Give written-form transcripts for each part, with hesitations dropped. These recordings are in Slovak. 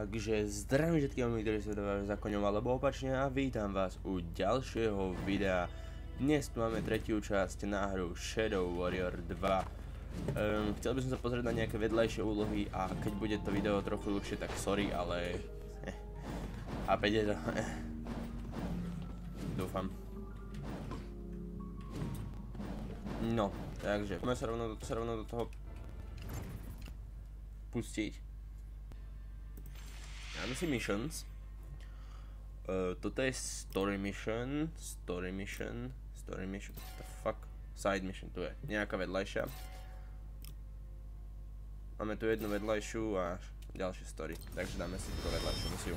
Takže zdravím všetkým ľudí, ktorí sa dávajú za koňom alebo opačne a vítam vás u ďalšieho videa. Dnes tu máme tretiu časť na hru Shadow Warrior 2. Chcel by som sa pozrieť na nejaké vedľajšie úlohy a keď bude to video trochu dlhšie, tak sorry, ale... chápete to? Dúfam. No, takže poďme sa rovno do toho pustiť. Máme si missions. Toto je story mission. What the fuck? Side mission, tu je nejaká vedľajšia. Máme tu jednu vedľajšiu a ďalšie story, takže dáme si túto vedľajšiu misiu.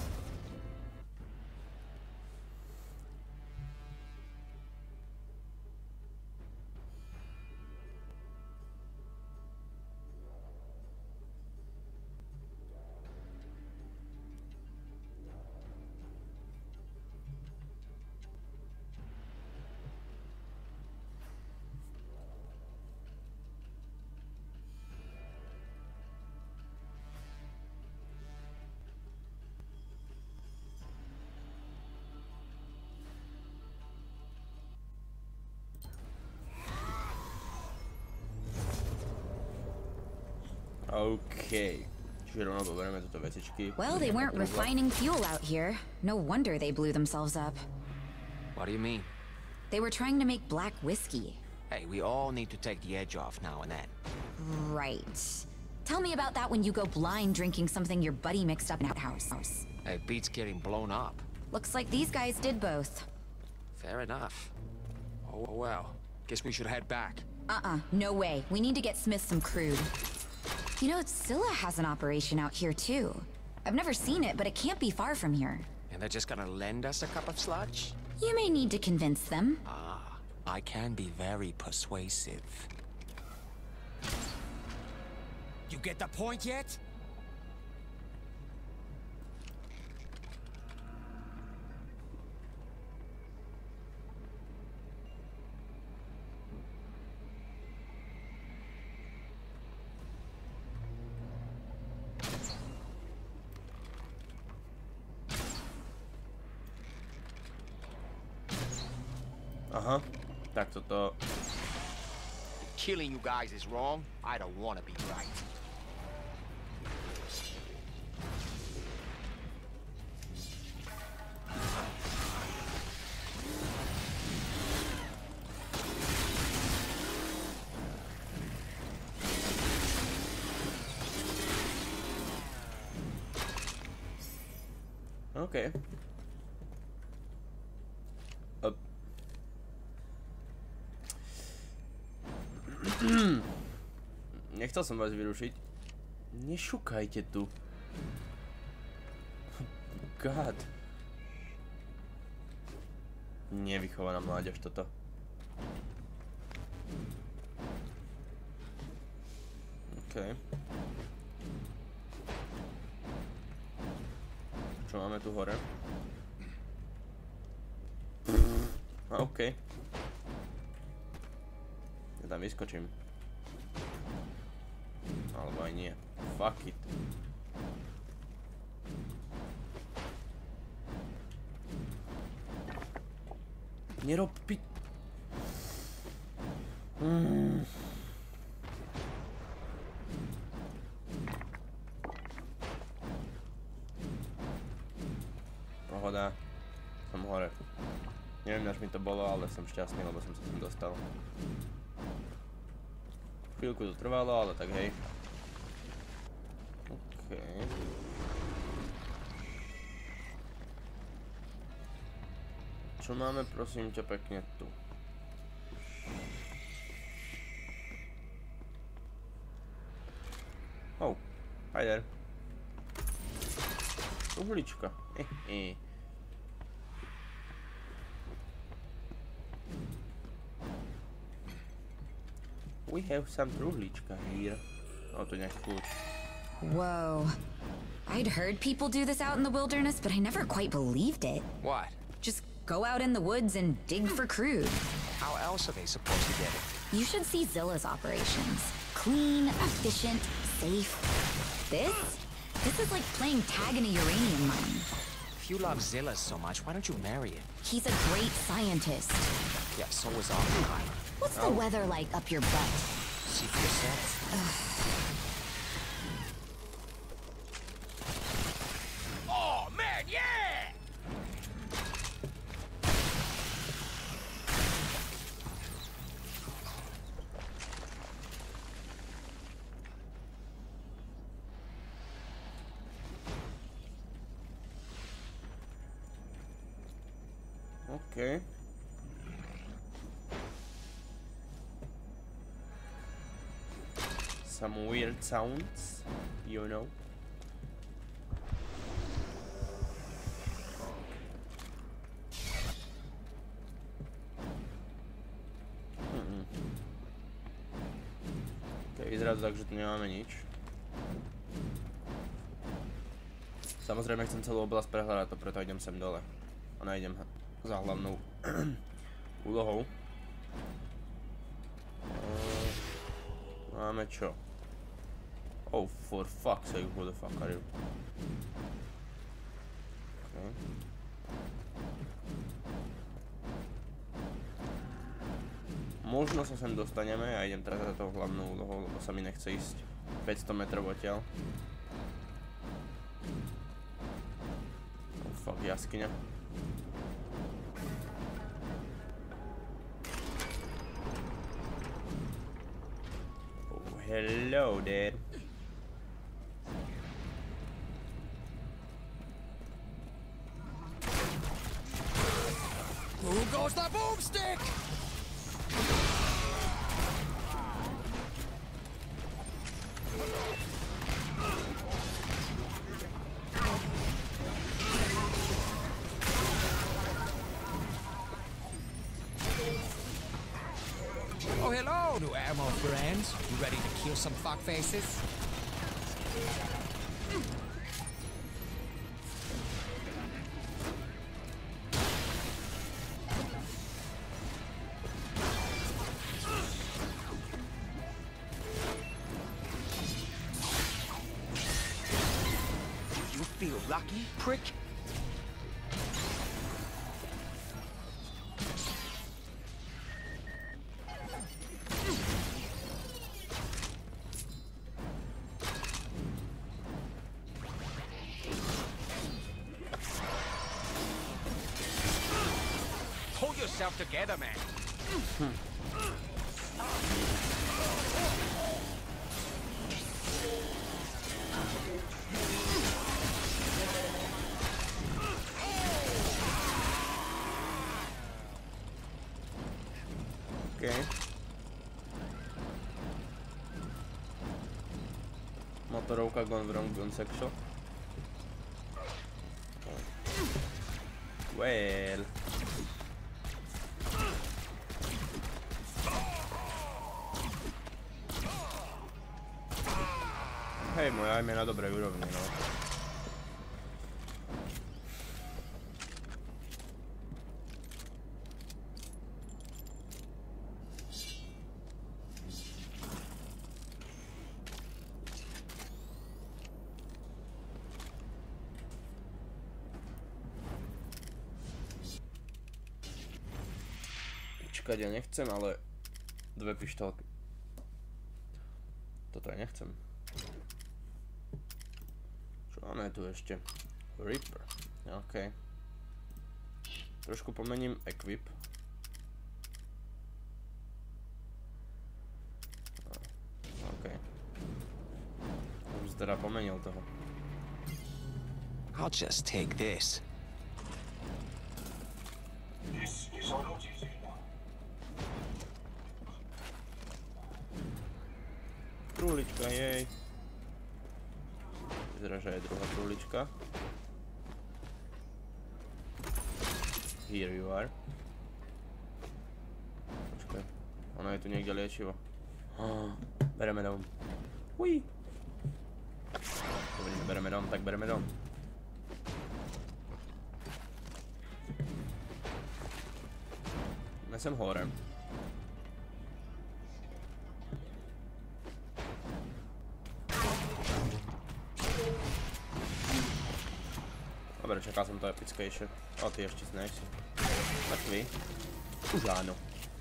Okay. Well, they weren't refining fuel out here. No wonder they blew themselves up. What do you mean? They were trying to make black whiskey. Hey, we all need to take the edge off now and then. Right. Tell me about that when you go blind drinking something your buddy mixed up in our house. Hey, Pete's getting blown up. Looks like these guys did both. Fair enough. Oh well. Guess we should head back. No way. We need to get Smith some crude. You know, Scylla has an operation out here too. I've never seen it, but it can't be far from here. And they're just gonna lend us a cup of sludge? You may need to convince them. Ah, I can be very persuasive. You get the point yet? Tak toto... Killing you guys is wrong. I don't want to be right. Okay. Nechcel som vás vyrušiť. Nešukajte tu. God. Nevychovaná mládež toto. OK. Čo máme tu hore? OK. Ja tam vyskočím. Alebo aj nie. Fuck it. Nerob pi... Pohoda. Som hore. Neviem, až mi to bolo, ale som šťastný, lebo som sa sem dostal. Chvíľku to trvalo, ale tak hej. Okay. Čo máme, prosím ťa, pekne tu? Oh, hi there. Uhlička. We have some truhlička here. Oh, to je nejaký kľúč. Whoa. I'd heard people do this out in the wilderness, but I never quite believed it. What? Just go out in the woods and dig for crude. How else are they supposed to get it? You should see Zilla's operations. Clean, efficient, safe. This? This is like playing tag in a uranium mine. If you love Zilla so much, why don't you marry him? He's a great scientist. Yeah, so is Oppenheimer. What's the weather like up your butt? See for yourself. Oh, man, yeah! Okay. Some weird sounds, you know. Okay, vyzerá to tak, že tu nemáme nič. Samozrejme chcem celú oblasť prehľadať, to preto idem sem dole. A nájdem za hlavnou úlohou. Máme čo? Oh, for fuck's sake, who the fuck are you? Okay. Možno sa sem dostaneme, ja idem teraz za tou hlavnou úlohou, lebo sa mi nechce ísť 500 metrov odtiaľ. Oh fuck, jaskyňa. Oh, hello there. Who goes the boomstick? Oh, hello, new ammo friends. You ready to kill some fuckfaces? You feel lucky, prick? Hold yourself together, man. Okay. Motorovka gone wrong gun section. Well. Hej, moja aim je na dobrej úrovni, no. Čakať ja nechcem, ale dve pištolky. Toto ja nechcem. Čo máme tu ešte? Reaper. OK. Trošku pomením equip. OK. Už teda pomenil toho. I'll just take this. Truhlička, jej. Vyzerá, že je druhá truhlička. Here you are. Počkaj. Ono je tu niekde liečivo. Bereme dom. Hui. Dobre, bereme dom, tak bereme dom. Ja sem hore. Čakal som to epickejšie. O, ty ešte si nejsi. Mŕtvý. Už áno.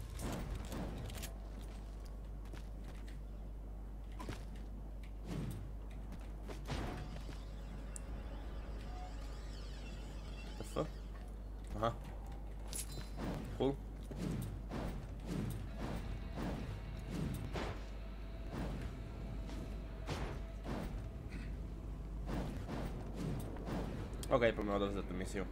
Aha. Cool. OK, poďme odovzdať tú misiu.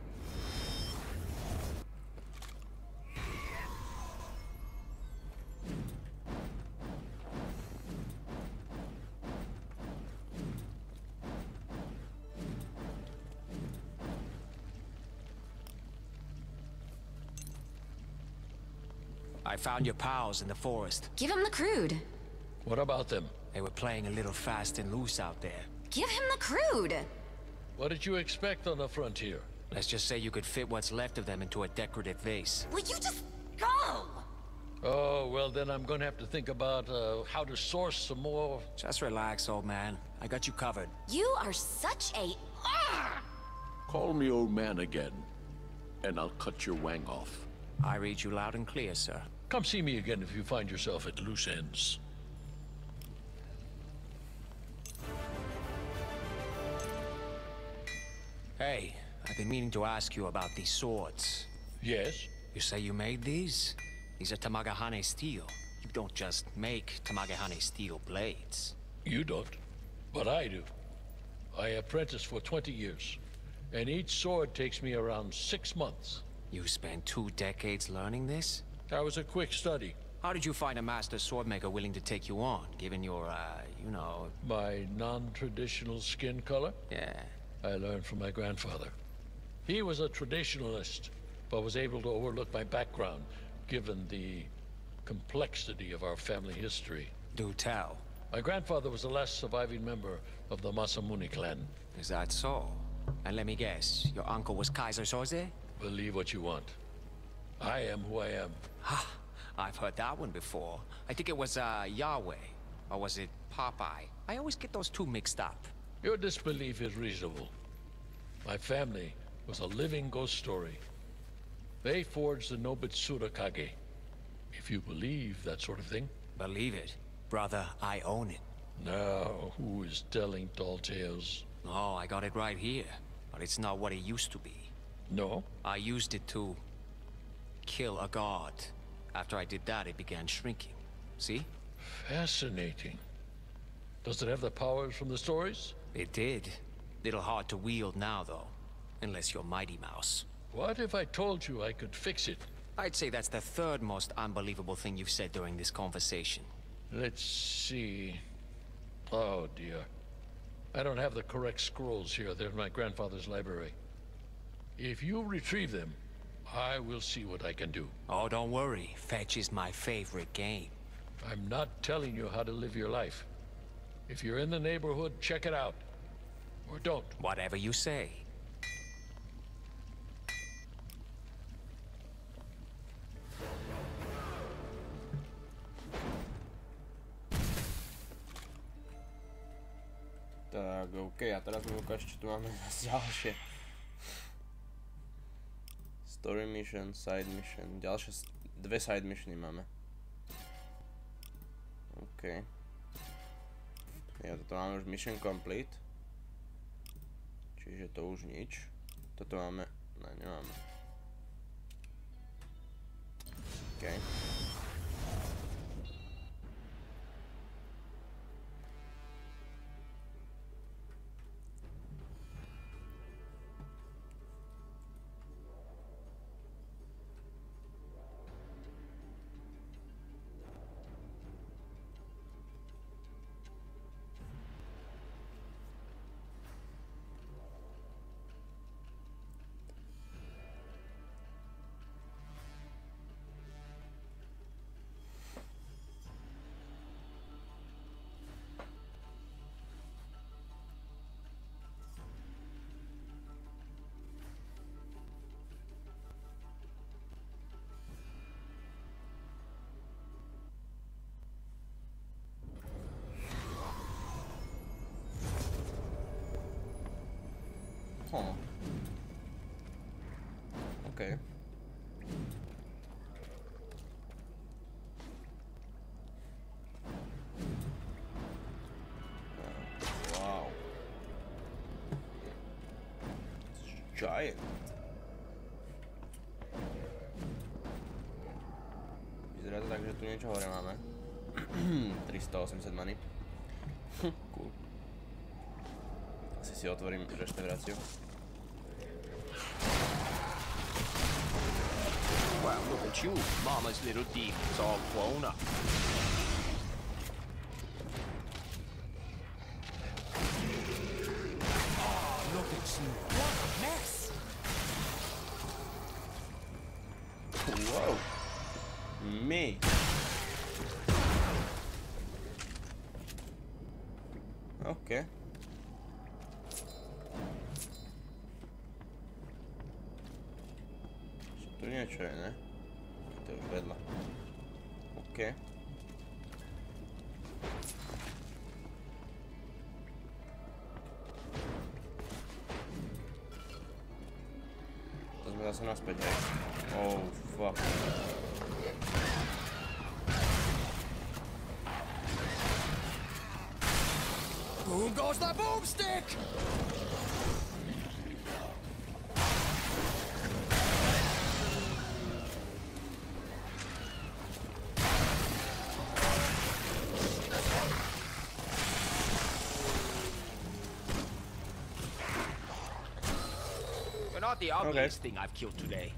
I found your pals in the forest. Give him the crude. What about them? They were playing a little fast and loose out there. Give him the crude. What did you expect on the frontier? Let's just say you could fit what's left of them into a decorative vase. Will you just go? Oh, well then I'm gonna have to think about how to source some more... Just relax, old man. I got you covered. You are such a... Call me old man again, and I'll cut your wang off. I read you loud and clear, sir. Come see me again if you find yourself at loose ends. Hey, I've been meaning to ask you about these swords. Yes? You say you made these? These are Tamagahane steel. You don't just make Tamagahane steel blades. You don't, but I do. I apprenticed for 20 years, and each sword takes me around 6 months. You spent 2 decades learning this? That was a quick study. How did you find a master swordmaker willing to take you on, given your, you know... My non-traditional skin color? Yeah. I learned from my grandfather. He was a traditionalist, but was able to overlook my background, given the complexity of our family history. Do tell. My grandfather was the last surviving member of the Masamune clan. Is that so? And let me guess, your uncle was Kaiser Soze? Believe what you want. I am who I am. Ha! I've heard that one before. I think it was, Yahweh. Or was it Popeye? I always get those two mixed up. Your disbelief is reasonable. My family was a living ghost story. They forged the Nobitsura Kage. If you believe that sort of thing. Believe it. Brother, I own it. Now, who is telling tall tales? Oh, I got it right here. But it's not what it used to be. No? I used it to... kill a god. After I did that, it began shrinking. See? Fascinating. Does it have the powers from the stories? It did. Little hard to wield now, though. Unless you're Mighty Mouse. What if I told you I could fix it? I'd say that's the third most unbelievable thing you've said during this conversation. Let's see... Oh, dear. I don't have the correct scrolls here. They're in my grandfather's library. If you retrieve them, I will see what I can do. Oh, don't worry. Fetch is my favorite game. I'm not telling you how to live your life. If you're in the neighborhood, check it out. Or don't. Whatever you say. Tak, OK, a teraz mi ukáž, čo tu máme ďalšie. Story mission, side mission, ďalšie dve side missiony máme. OK. Ja toto máme už mission complete. Čiže to už nič. Toto máme, ne, nemáme. OK. OK. Wow. Giant. Vyzerá to tak, že tu niečo hore máme. 380 money. Cool. Asi si otvorím reštauráciu. Well, look at you, Mama's little demons all grown up. Oh, look at you. What a mess. Wow. Me. OK. Tu niečo je, ne? To je už vedľa. OK. To sme zase naspäť, hej? Oh, fuck. Boom goes the boomstick! You're not the ugliest thing I've killed today.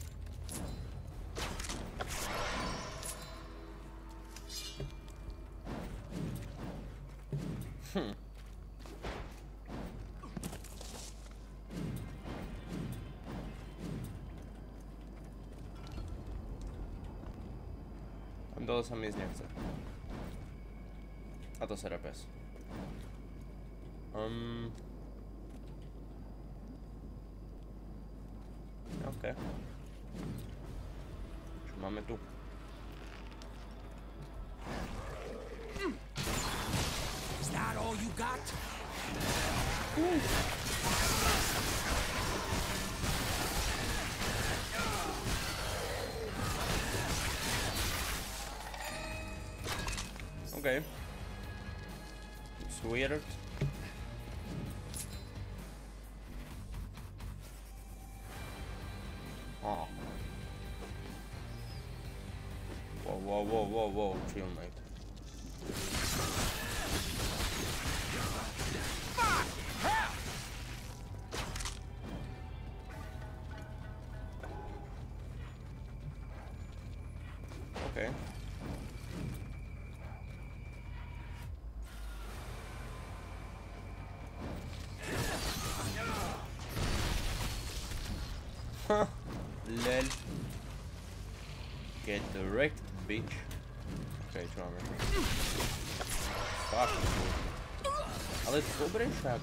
Dole sa mi ísť nechce. A to sere pes. OK. Čo máme tu? Is that all you got? OK. It's weird. Oh. Whoa, chill, mate. Okay. Huh. Lel. Get the wrecked, bitch. Okay, čo máme? Fuck. Ale dobre však.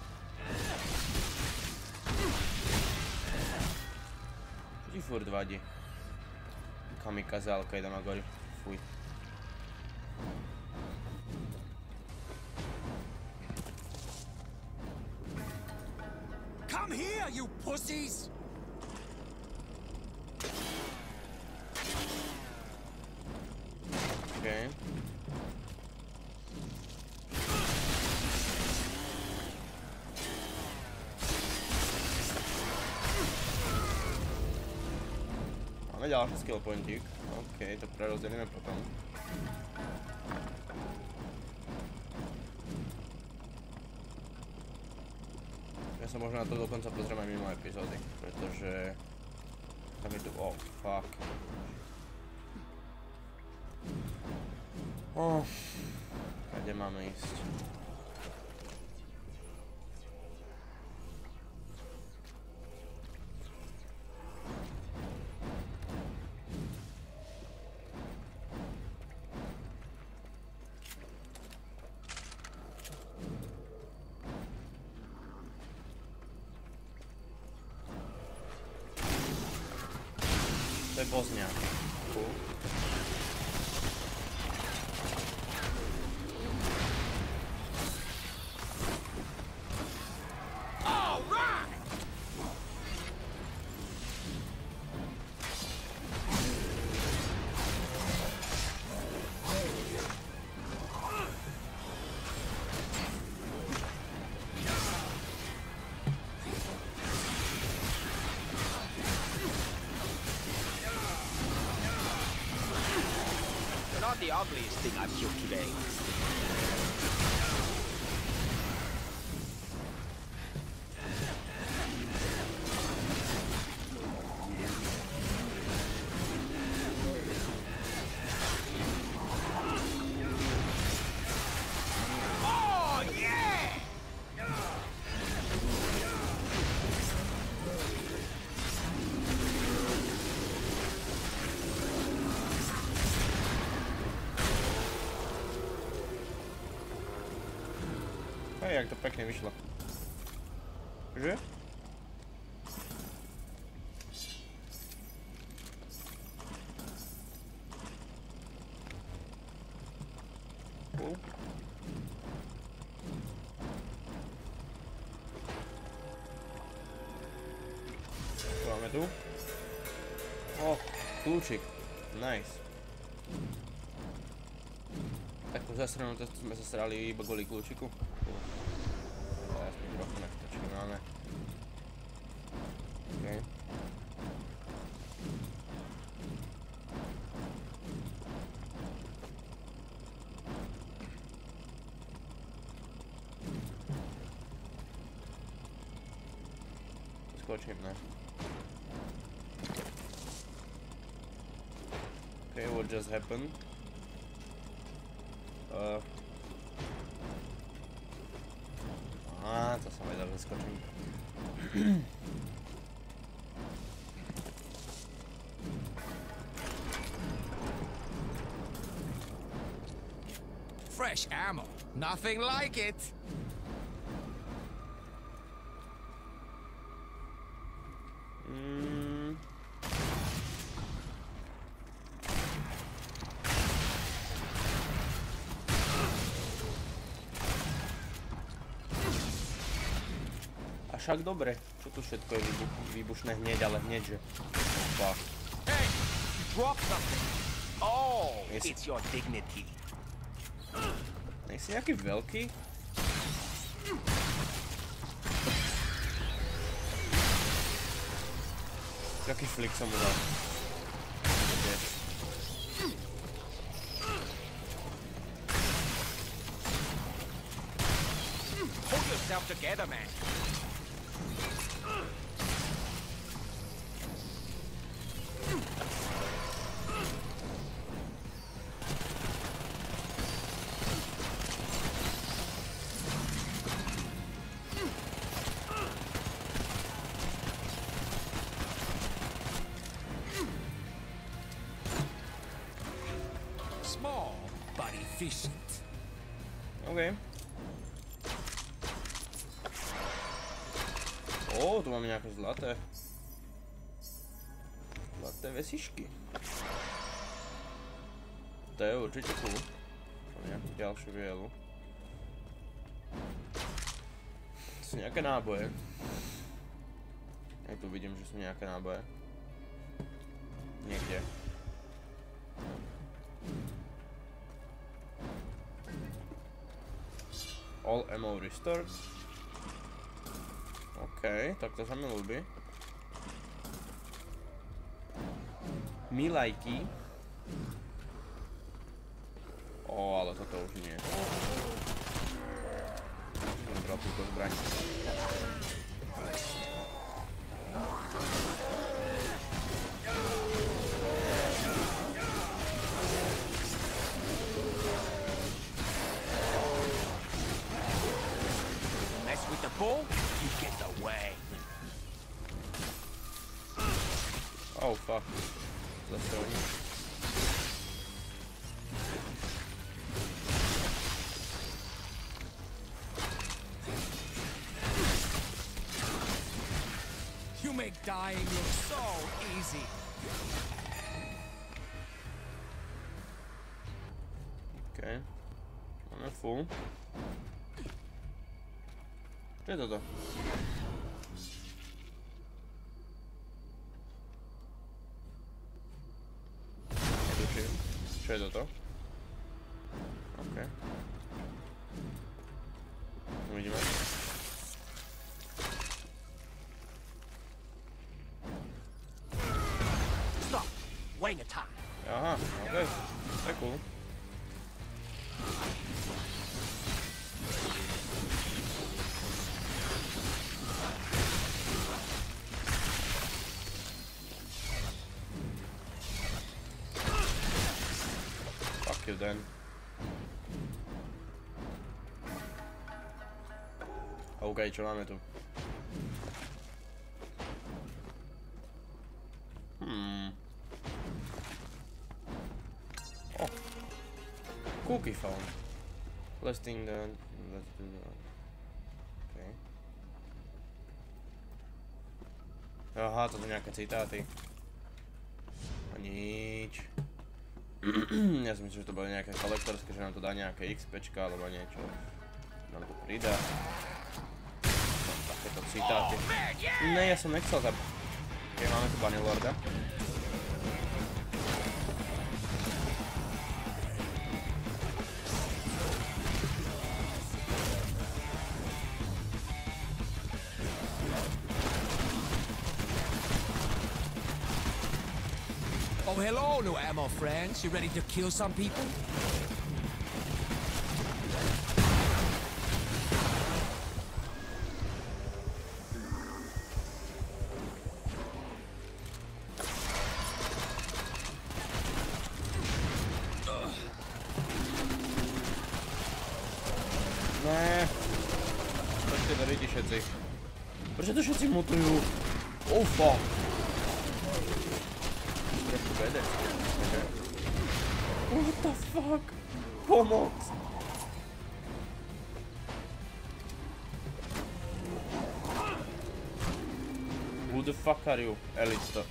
Čo ti furt vadí? Kamikaze Al-Qaida nagori. Fuj. Come here, you pussies! Okay. Máme ďalší skill pointík. OK, to prerozdelíme potom. Ja sa možno na to dokonca pozriem aj mimo epizódy, pretože tam je tu... Oh, fuck. Oh, kde máme ísť? To je boss nejaký. Cool. the ugliest thing I've killed today. Oh, yeah! Hej, jak to pekne vyšlo. Že? Cool. Čo máme tu? O, kľúčik. Nice. Takú zasranú, to sme sa srali iba kvôli kľúčiku. Aspoň trochu nechtočky máme. Okay. Skočím, ne? Okay, what just happened? To som vedel, že skočím. Fresh ammo. Nothing like it. Však dobre, čo tu všetko je výbušné hneď, ale hneď, že... Opa. Hey, you dropped something. Oh, it's your dignity. Nejsi nejaký veľký? Jaký flik som mu dal. Hold yourself together, man. Small, but efficient. OK. Tu máme nejaké zlaté vesičky. To je určite cool. Mám nejakú ďalšiu vielu. To sú nejaké náboje. Aj tu vidím, že sú nejaké náboje. Niekde. All ammo restored. OK, tak to sa mi ľúbi. Milajky. Ale toto už nie. Môžem brať túto zbraň. Mess with the bull, you get away. Oh fuck. Let's go. You make dying look so easy. Okay. Máme full. Čo je toto? Netuším. Čo je toto? OK. Uvidíme. Stop. Wang attack. Aha, OK. To je cool. Fuck you then. OK, čo máme tu? Oh. Cookie phone. Listing the... Let's do that. Okay. Aha, to sú nejaké citáty. A nič. Ja si myslím, že to bolo nejaké kolektorské, že nám to dá nejaké XPčka alebo niečo. Nám to pridá. Takéto citáty. Ne, ja som nechcel zabiť. Ok, máme tu Bannerlorda. Oh, hello, new ammo friends. You ready to kill some people? Ne. Počkej, to vidí všetci. Prečo to všetci mutujú? Oh, fuck. Trošku bede. What the fuck? Pomoc. Who the fuck are you? Elite to.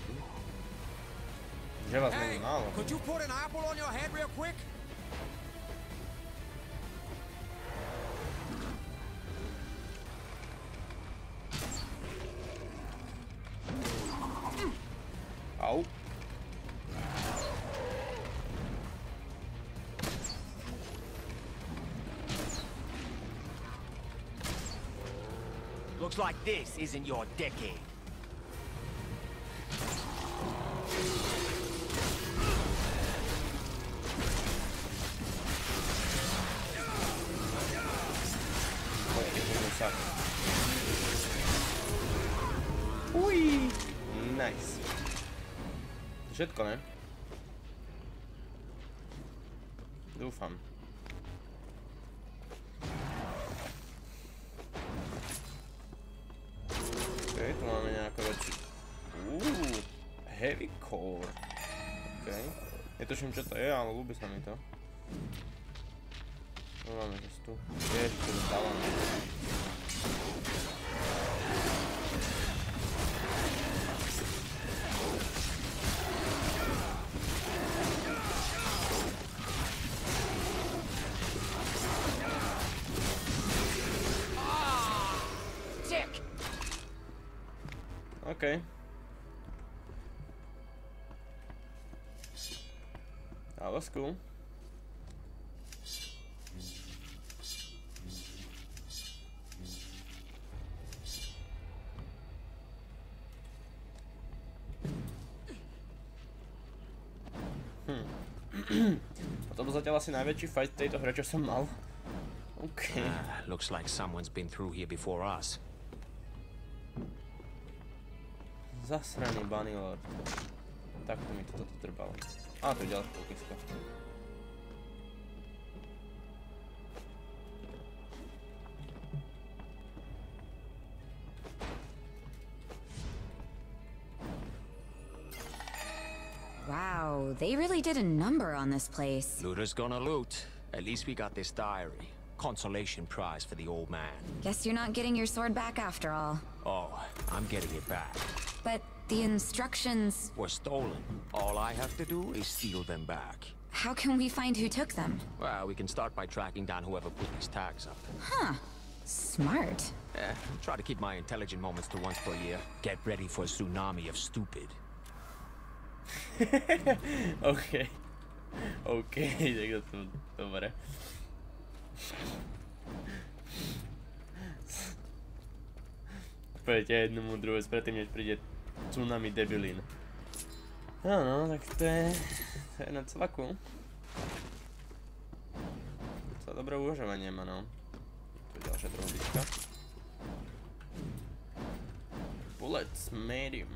Že vás není málo. Could you put an apple on your head real quick? Au. Looks like this isn't your decade. Ui. Nice. Všetko, ne? Dúfam. OK, tu máme nejaké veci. Heavy core. OK. Netuším, čo to je, ale ľúbi sa mi to. No máme zase tu. Ešte dostávame. OK. That was cool. To bol zatiaľ asi najväčší fight tejto hre, čo som mal. OK. Looks like someone's been through here before us. Zasraný Bannerlord. Takto mi toto trvalo. Á, to je ďalšie pokisko. Wow, they really did a number on this place. Looter's gonna loot. At least we got this diary. Consolation prize for the old man. Guess you're not getting your sword back after all. Oh, I'm getting it back. But the instructions... Were stolen. All I have to do is steal them back. How can we find who took them? Well, we can start by tracking down whoever put these tags up. Huh. Smart. Try to keep my intelligent moments to once per year. Get ready for a tsunami of stupid. OK. OK, tak to dobre. Poviete jednu múdru vec predtým, než príde tsunami debilín. Áno, tak to je na celá cool. To dobré uvažovanie má, no. Tu je ďalšia truhlička. Bullets, medium.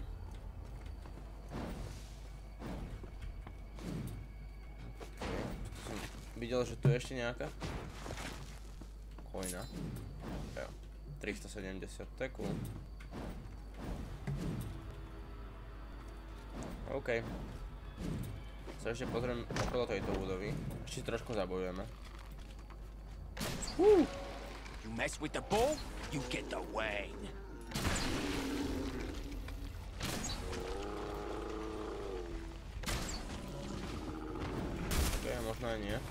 Som videl, že tu je ešte nejaká coina. Jo, 370, to je cool. OK. Sa ešte pozriem okolo tejto budovy. Ešte si trošku zabojujeme. You mess with the bull, you get the wang. To je možno aj nie.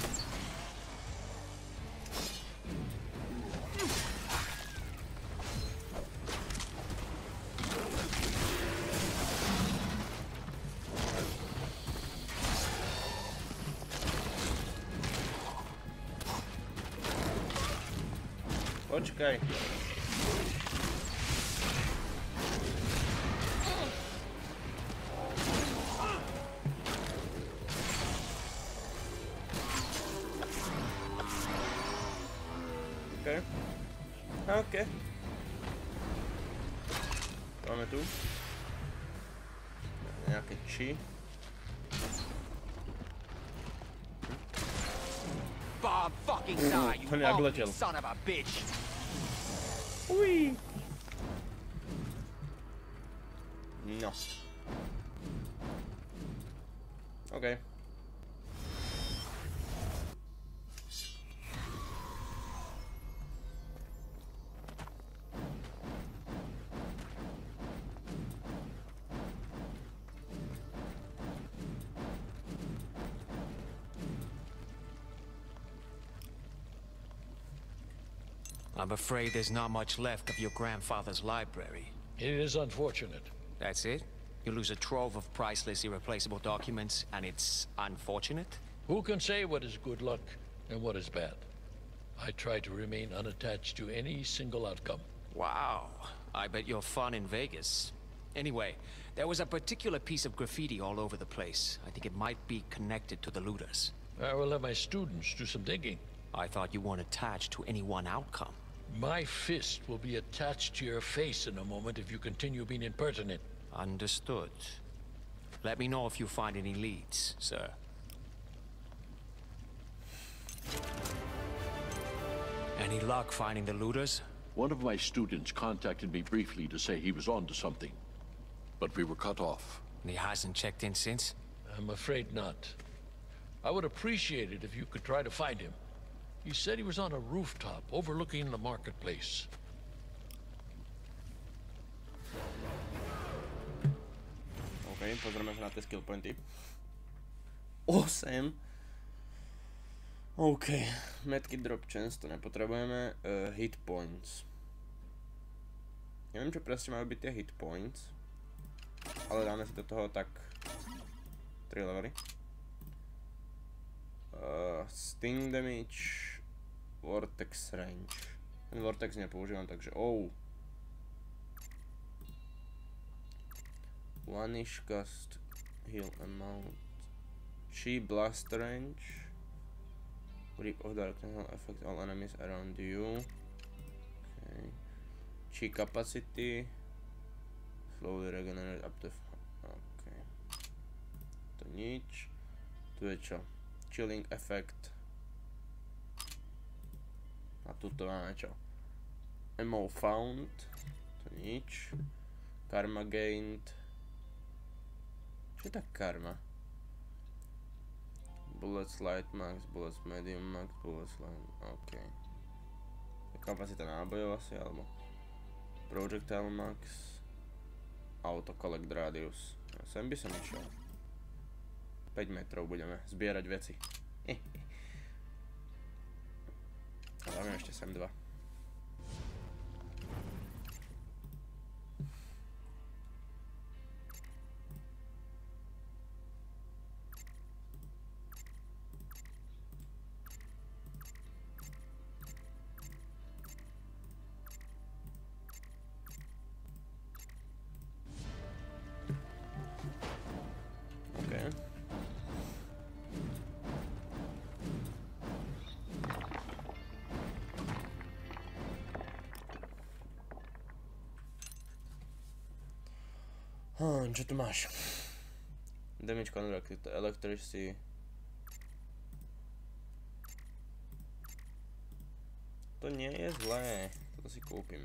Počkaj. OK. OK. Máme tu nejaké chi. Bob fucking die, you ugly son of a bitch. Ui. No. OK. I'm afraid there's not much left of your grandfather's library. It is unfortunate. That's it? You lose a trove of priceless, irreplaceable documents, and it's unfortunate? Who can say what is good luck and what is bad? I try to remain unattached to any single outcome. Wow. I bet you're fun in Vegas. Anyway, there was a particular piece of graffiti all over the place. I think it might be connected to the looters. I will let my students do some digging. I thought you weren't attached to any one outcome. My fist will be attached to your face in a moment if you continue being impertinent. Understood. Let me know if you find any leads, sir. Any luck finding the looters? One of my students contacted me briefly to say he was onto something, but we were cut off. And he hasn't checked in since? I'm afraid not. I would appreciate it if you could try to find him. He said he was on a rooftop overlooking the marketplace. OK, pozrieme sa na tie skill pointy. 8. OK, medkit drop chance, to nepotrebujeme. Hit points. Neviem, čo presne majú byť tie hit points, ale dáme si do toho tak 3 levely. Sting damage, vortex range. Ten vortex nepoužívam, takže One-ish cast, heal amount, chi blast range, grip of darkness will affect all enemies around you. Okay. Chi capacity, slowly regenerate up to. Okay. To nič. Tu je čo? Chilling effect. A tuto máme čo? Ammo found. To nič. Karma gained. Čo je tá karma? Bullets light max, bullets medium max, bullets light. OK. Kapacita nábojov asi, alebo projectile max. Auto collect radius. Sem by som išiel. 5 metrov budeme zbierať veci. A dáme ešte sem 2. Čo tu máš? Damage conduct, electricity. To nie je zlé, toto si kúpim.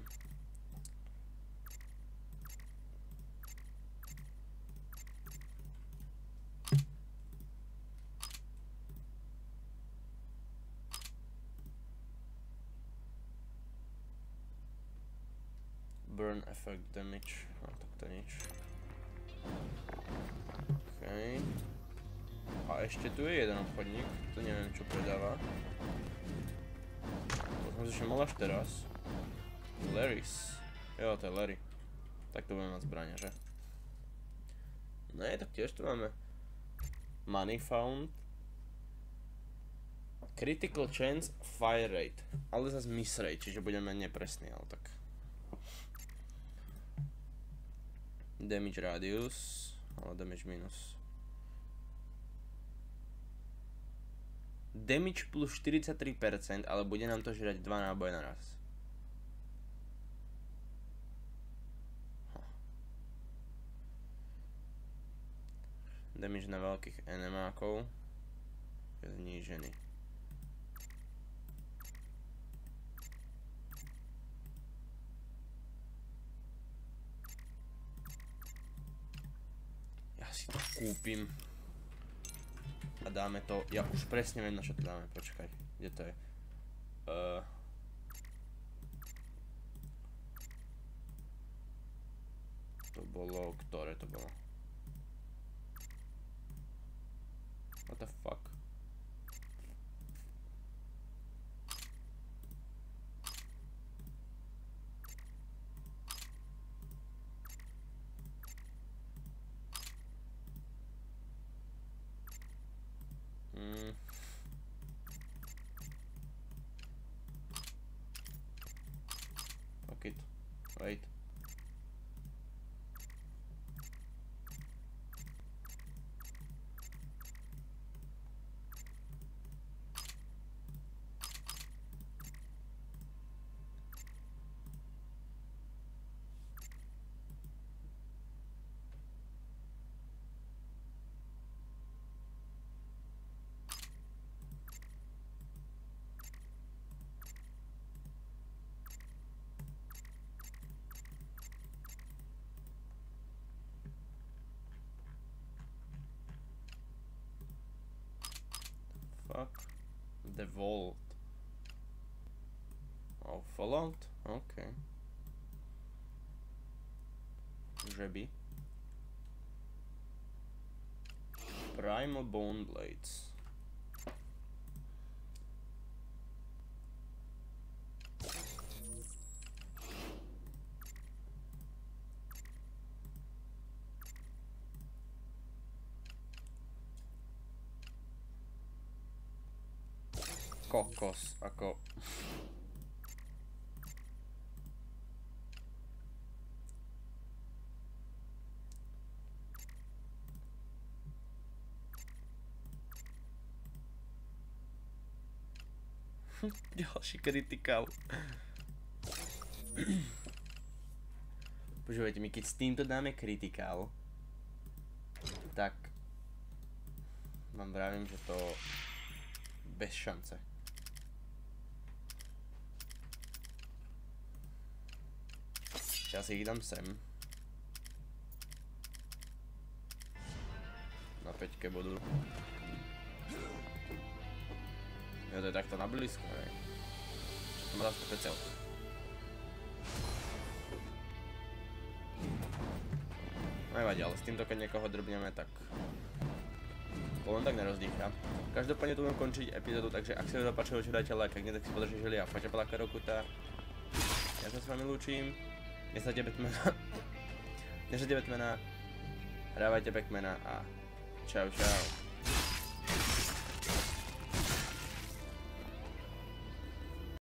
Burn effect damage, no tak to nič. Okej. A ešte tu je jeden obchodník, to neviem čo predáva. To som si všimol až teraz. Larry's. Jo, to je Larry. Tak to budeme mať zbrania, že? Ne, tak tiež tu máme Money found. Critical chance, fire rate. Ale zase miss rate, čiže budeme nepresný, ale tak. Damage radius, ale damage minus. Damage plus 43%, ale bude nám to žrať 2 náboje naraz. Damage na veľkých enemákov je znížený. Ja si to kúpim. A dáme to, ja už presne viem, na čo to dáme, počkaj, kde to je? To bolo, ktoré to bolo? What the fuck? Fuck it. Wait. Fuck. The vault. Oh, Fallout? Okay. Že by. Primal Bone Blades. Kokos, ako... Ďalší kritikál. Počúvajte mi, keď s týmto dáme kritikál, tak vám vravím, že to bez šance. Ja si ich dám sem. Na 5-ke budú. Jo, to je takto na blízko, hej. Čo to má zase pecel? Nevadí, ale s týmto keď niekoho drbneme, tak... to len tak nerozdýcha. Každopádne tu budem končiť epizódu, takže ak sa vám zapáčilo, čo dajte like, ak nie, tak si podržte žili a Paťa Paláka Rokuta. Ja sa s vami lúčim. Nesajte Batmana. Hrávajte Pac-Mana a čau čau.